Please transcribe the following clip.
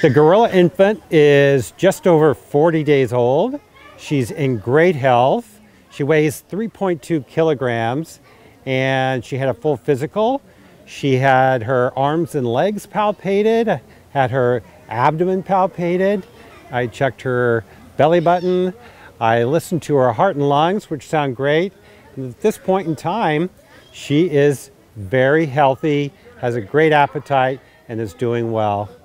The gorilla infant is just over 40 days old. She's in great health. She weighs 3.2 kilograms and she had a full physical. She had her arms and legs palpated, had her abdomen palpated. I checked her belly button. I listened to her heart and lungs, which sound great. And at this point in time, she is very healthy, has a great appetite, and is doing well.